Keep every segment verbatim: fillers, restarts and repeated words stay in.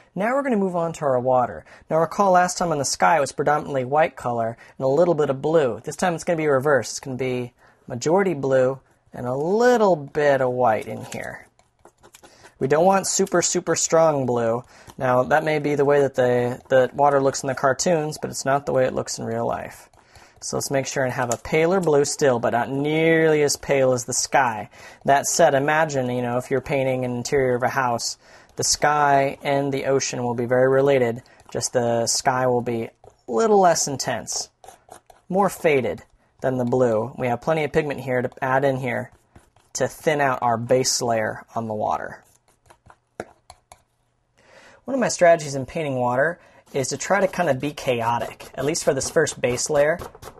Now we're going to move on to our water. Now recall last time on the sky it was predominantly white color and a little bit of blue. This time it's going to be reversed. It's going to be majority blue and a little bit of white in here. We don't want super, super strong blue. Now that may be the way that the, the water looks in the cartoons, but it's not the way it looks in real life. So let's make sure and have a paler blue still, but not nearly as pale as the sky. That said, imagine, you know, if you're painting an interior of a house, the sky and the ocean will be very related, just the sky will be a little less intense, more faded than the blue. We have plenty of pigment here to add in here to thin out our base layer on the water. One of my strategies in painting water is to try to kind of be chaotic, at least for this first base layer.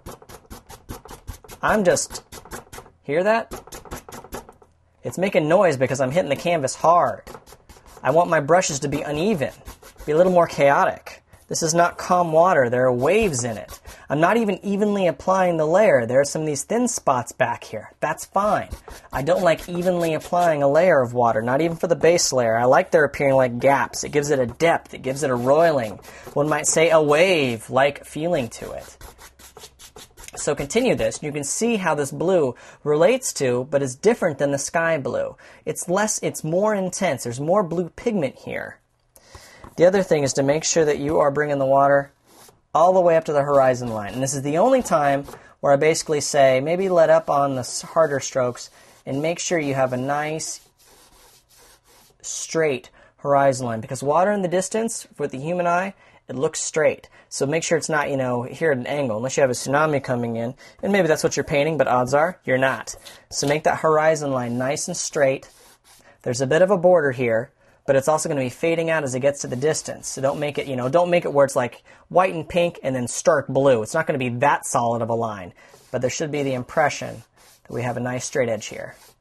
I'm just, hear that? It's making noise because I'm hitting the canvas hard. I want my brushes to be uneven, be a little more chaotic. This is not calm water, there are waves in it. I'm not even evenly applying the layer. There are some of these thin spots back here. That's fine. I don't like evenly applying a layer of water, not even for the base layer. I like there appearing like gaps. It gives it a depth. It gives it a roiling. One might say a wave-like feeling to it. So continue this. You can see how this blue relates to, but is different than the sky blue. It's less, it's more intense. There's more blue pigment here. The other thing is to make sure that you are bringing the water all the way up to the horizon line. And this is the only time where I basically say, maybe let up on the harder strokes and make sure you have a nice, straight horizon line. Because water in the distance, with the human eye, it looks straight. So make sure it's not, you know, here at an angle, unless you have a tsunami coming in. And maybe that's what you're painting, but odds are you're not. So make that horizon line nice and straight. There's a bit of a border here, but it's also going to be fading out as it gets to the distance. So don't make it, you know, don't make it where it's like white and pink and then stark blue. It's not going to be that solid of a line, but there should be the impression that we have a nice straight edge here.